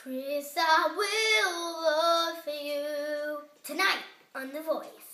Chris, I will love for you. Tonight on The Voice.